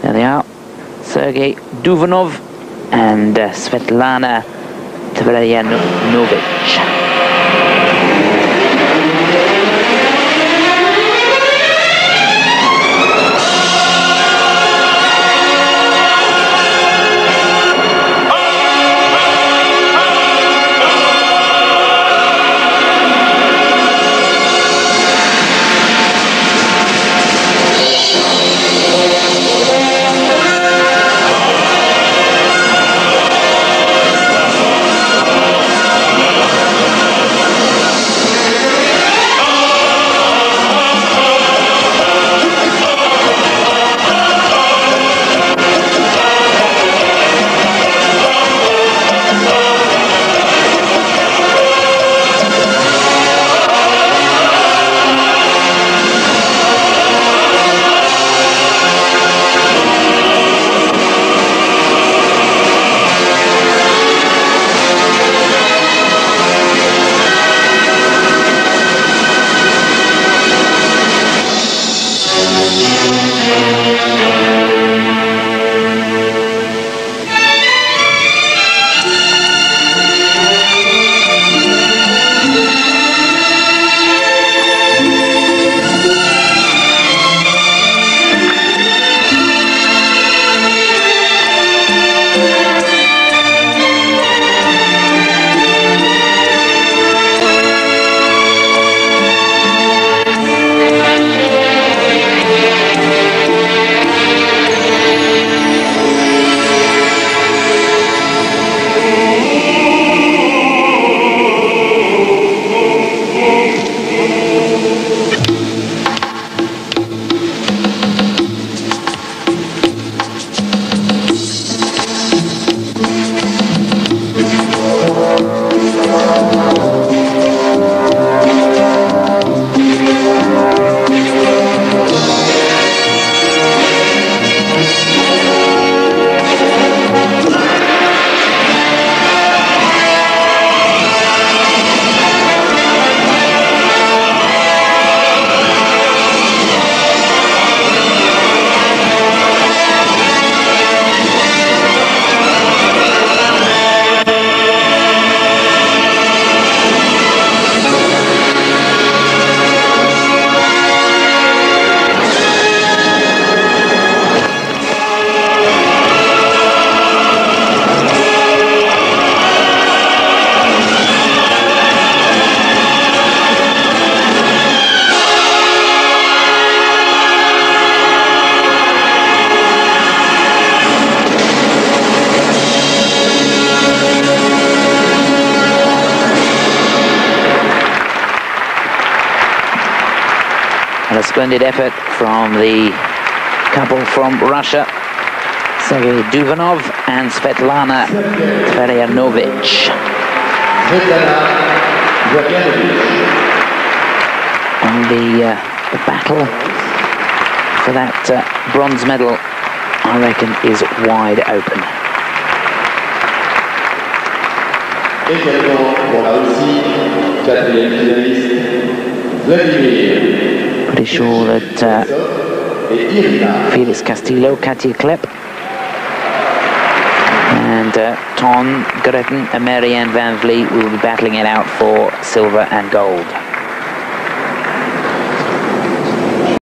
There they are, Sergey Douvanov and Svetlana Tverianovitch. And a splendid effort from the couple from Russia, Sergey Douvanov and Svetlana Tverianovitch. And the battle for that bronze medal, I reckon, is wide open. Pretty sure that Felix Castillo, Katja Klepp, and Ton Gretten and Marianne Van Vliet will be battling it out for silver and gold.